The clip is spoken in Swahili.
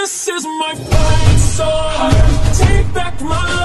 This is my fight song. Take back my life.